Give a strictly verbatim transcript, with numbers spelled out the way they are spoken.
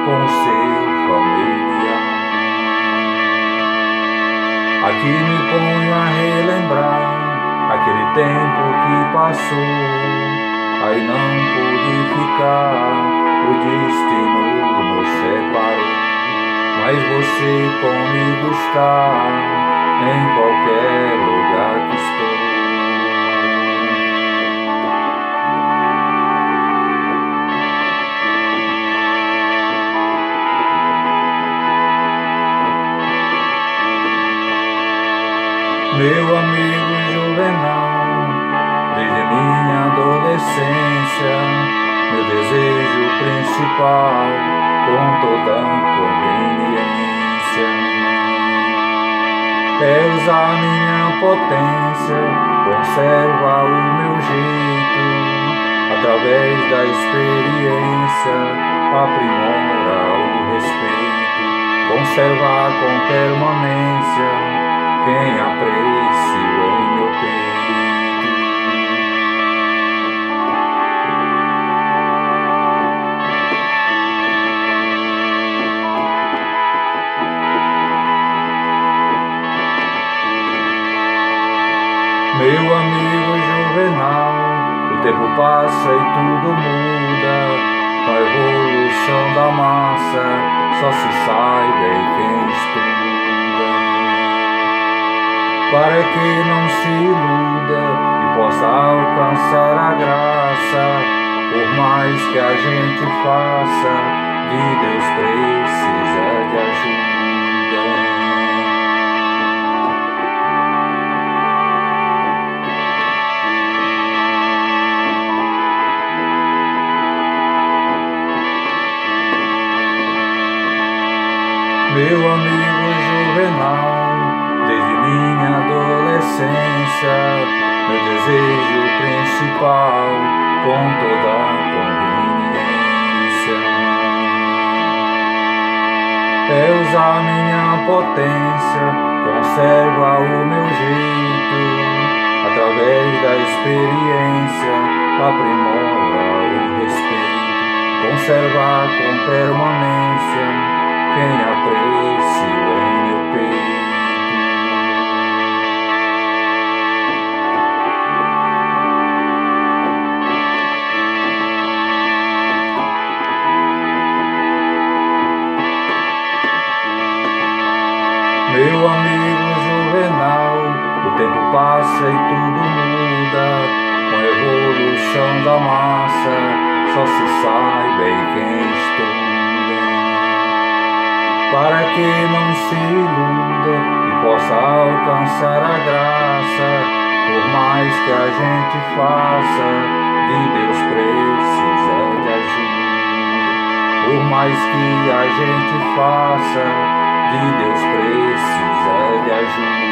com seu familiar. Aqui me ponho a relembrar aquele tempo que passou, aí não pude ficar, o destino nos separou, mas você comigo está, em qualquer lugar que estou. Meu amigo Juvenal, desde minha adolescência, meu desejo principal, com toda conveniência, é usar minha potência, conservar o meu jeito, através da experiência, aprimorar o respeito, conservar com permanência quem aprecio em meu peito. Meu amigo Juvenal, o tempo passa e tudo muda, com a evolução da massa, só se sai bem quem estuda. Para que não se iluda e possa alcançar a graça, por mais que a gente faça, de Deus precisa de ajuda. Meu amigo Juvenal, desde minha adolescência, meu desejo principal, com toda conveniência, é usar minha potência, conservar o meu jeito, através da experiência, aprimorar o respeito, conservar com permanência quem aprecio em meu peito. Meu amigo Juvenal, o tempo passa e tudo muda, com a evolução da massa, só se sai bem quem estuda. Para que não se iluda e possa alcançar a graça, por mais que a gente faça, de Deus precisa de ajuda. Por mais que a gente faça, de Deus precisa de ajuda.